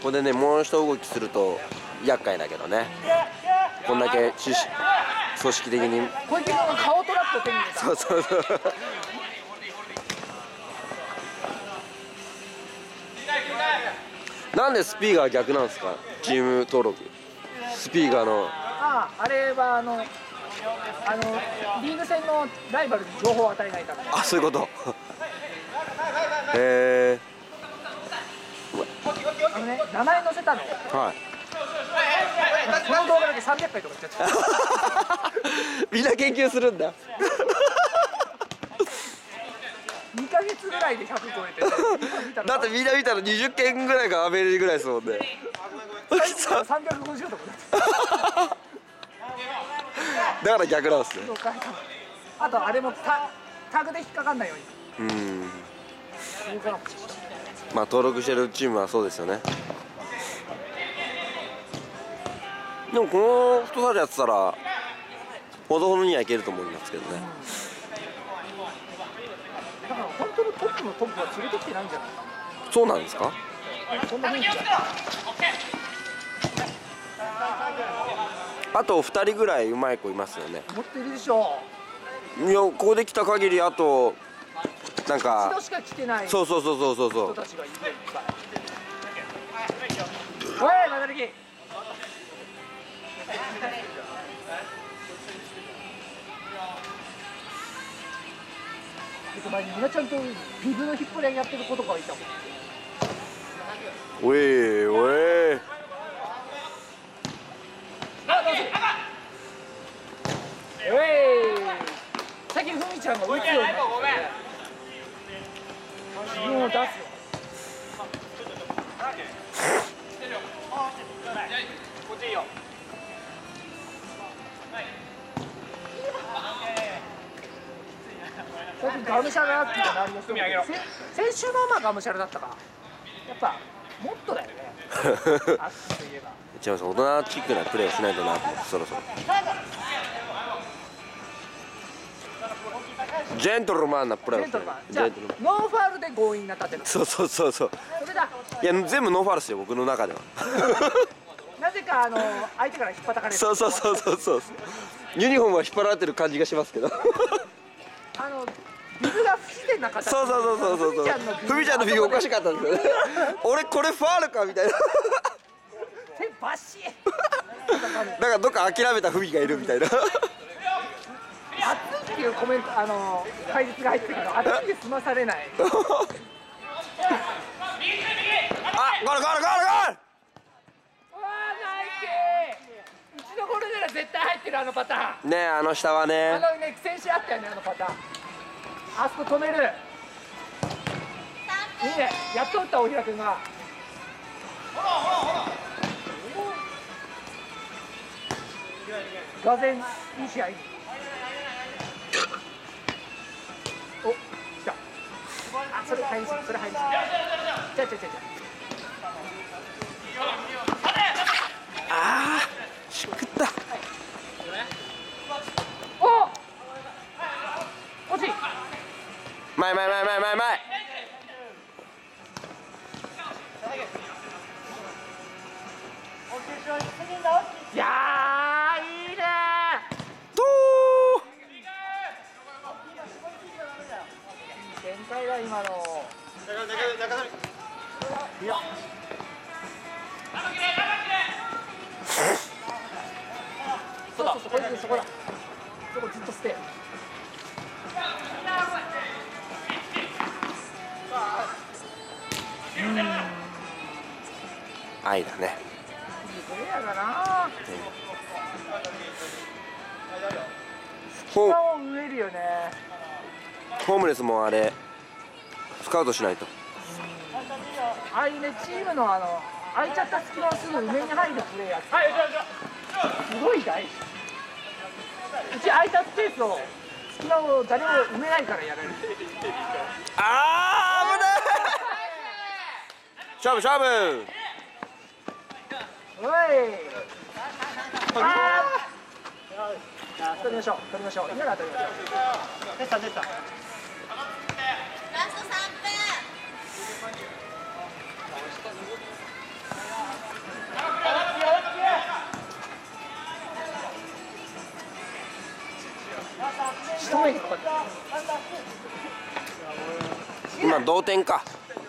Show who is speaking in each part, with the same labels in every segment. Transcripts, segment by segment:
Speaker 1: これでね、もう一動きすると厄介だけどね。こんだけ組織的に
Speaker 2: 小池君が顔トラップを手に入れた。
Speaker 1: そうそうそうなんでスピーガー逆なんですか、チーム登録。スピーガーの
Speaker 2: あれはリーグ戦のライバルに情報を与えないため。
Speaker 1: あ、そういうことへえ。
Speaker 2: 名前載せたの。
Speaker 1: はい
Speaker 2: その動画だけ300回とか言っちゃった
Speaker 1: みんな研究するんだ
Speaker 2: 2ヶ月ぐらいで100超えてて
Speaker 1: だってみんな見たら20件ぐらいがアメリカぐらいですもんね
Speaker 2: 350とか
Speaker 1: だから逆なんですね。
Speaker 2: あとあれもタグで引っかかんないように。
Speaker 1: まあ登録してるチームはそうですよね。でもこの太さでやってたらほどほどにはいけると思いますけどね。
Speaker 2: だから本当のトップのトップは連れてきてないんじゃないか。
Speaker 1: そうなんですか。
Speaker 2: そんな雰囲気だ。
Speaker 1: あと2人ぐらいうまい子いますよね。
Speaker 2: もっといるでしょ
Speaker 1: いや、ここで来た限りあとなんか
Speaker 2: 一度しか来てない
Speaker 1: そうそうそうそうそう
Speaker 2: 人たちがいる。おい、マダリキ。前にみなちゃんとビブのヒップレンやってる子とかいたもん。
Speaker 1: おいおい。
Speaker 2: 最近ふみちゃんが打つようになって自分を出すよ。最近がむしゃらってなりましたけど、先週のがむしゃらだったからやっぱもっとだよねアスキーといえば。
Speaker 1: 違います、大人チックなプレーをしないとなと思って、そろそろジェントルマンなプレーをしないと。
Speaker 2: じゃあノーファウルで強引な立てる。
Speaker 1: そうそうそうそう。
Speaker 2: それだ。
Speaker 1: いや全部ノーファウルですよ、僕の中では
Speaker 2: なぜか相手から引っ張たかれる。
Speaker 1: そうそうそうそうそう。ユニフォームは引っ張られてる感じがしますけど
Speaker 2: ビブが不自然な形。
Speaker 1: そうそうそうそうそうそう。ふみちゃんのビブおかしかったんですよね俺これファールかみたいな
Speaker 2: 手バシッ
Speaker 1: なんかどっか諦めたふみがいるみたいな
Speaker 2: 熱いっていうコメント解説が入ってるけど、熱いで済まされない
Speaker 1: あ、ゴールゴールゴールゴール。
Speaker 2: うちのゴールなら絶対入ってるあのパターン。
Speaker 1: ねえ、下はね。
Speaker 2: 苦戦しあったよね、あのパターン。あそこ止める。いいね、やっと打った大平君が。がぜんいい試合。お、来た。あ、それ入りすぎ、それ入りすぎ。じゃ。
Speaker 1: ああ、しくった。
Speaker 2: お、惜しい。
Speaker 1: 前。
Speaker 2: いやー、いいね
Speaker 1: と
Speaker 2: ー。展開だ今の。いや。そう、これそこだ。そこずっとステイ。
Speaker 1: 愛だね。
Speaker 2: プレーヤーだな。
Speaker 1: ホ
Speaker 2: 下を植えるよね。
Speaker 1: ームレスもあれスカウトしないと。
Speaker 2: ああいうね、チームの空いちゃった隙間をすぐ上に入るプレーヤー。すごい大事。うち空いたスペースを隙間を誰も埋めないからやれる。
Speaker 1: あー、危ない勝負
Speaker 2: おい。取りましょう。今から取りましょう。出た。
Speaker 3: ラスト3分。
Speaker 2: 仕留めにかかってる。
Speaker 1: 今同点か。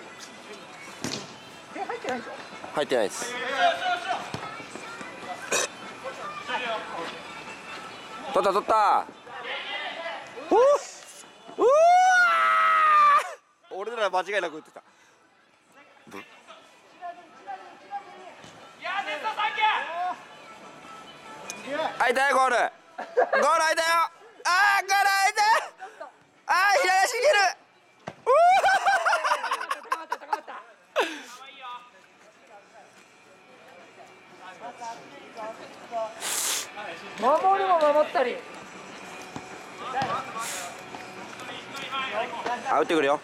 Speaker 2: 点入ってないでしょ。
Speaker 1: 入ってないです。取った取った。おお、俺なら間違いなく打ってた。開いたよ、ゴール。ゴール開いたよ。あー、ゴール開いた。あー、左足いける。
Speaker 2: 守るも守ったり。
Speaker 1: あ、打ってくるよ。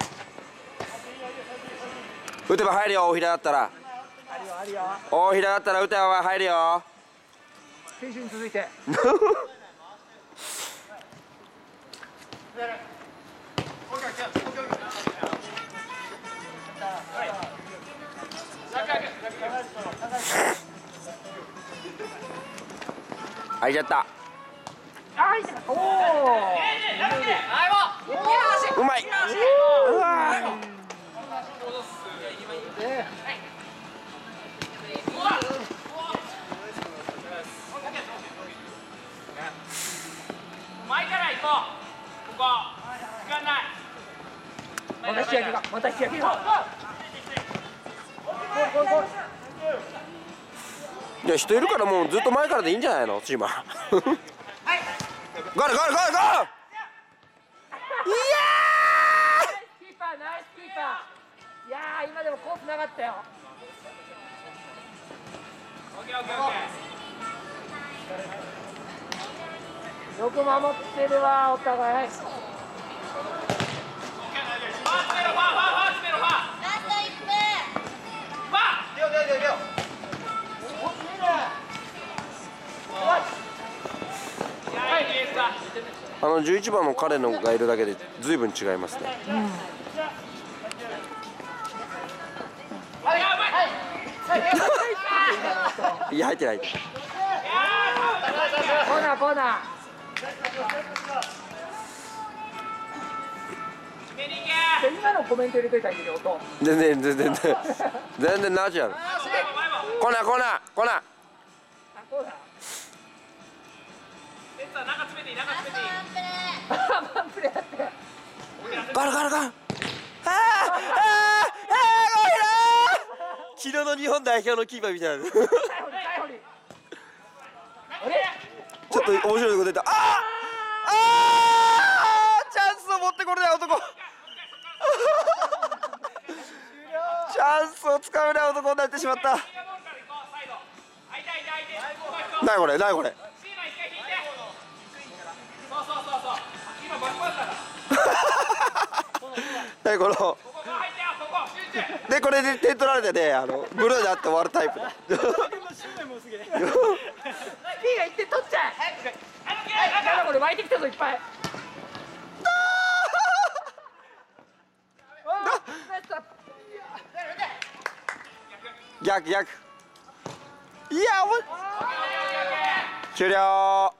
Speaker 1: 打てば入るよ、大平だったら。
Speaker 2: あるよあるよ。
Speaker 1: 大平だったら打てば入るよ。
Speaker 2: 選手に続いて。
Speaker 1: 開いちゃった。
Speaker 2: あい、おお。
Speaker 1: うまい。うわー。
Speaker 3: 前から行こう。ここ。時間ない。
Speaker 2: また引き上げが。また引き上げが。
Speaker 1: いや、人いるからもうずっと前からでいいんじゃないの、チーマー。ゴールゴールゴールゴール。いや
Speaker 2: キーパー、ナイスキーパー。いやー、今でもコースなかったよ。
Speaker 3: オッケーオッケーオッケー。
Speaker 2: よく守ってるわ、お互い。
Speaker 3: ファースメロファースメロファー。
Speaker 1: 11番の彼のがいるだけでずいぶん違いますね。いや、入ってない。
Speaker 2: コーナーコーナー。今のコメント入れといたらいいけど、音。
Speaker 1: 全然ナチュラル。コーナーコーナーコーナー。
Speaker 2: あ、コーナー。
Speaker 3: 中詰めていい、中詰めていい。
Speaker 2: ワンプレーやって。
Speaker 1: ゴールゴールゴール。昨日の日本代表のキーパーみたいな。ちょっと面白いとこ出た。チャンスを持ってこれない男。チャンスをつかめない男になってしまった。なにこれ、なにこれ。なにこの。で、これで点取られてね、ブルーになって終わるタイプだ。
Speaker 2: P が1点取っちゃえ。これ湧いてきたぞ、いっぱい。
Speaker 1: 逆。いや、終了。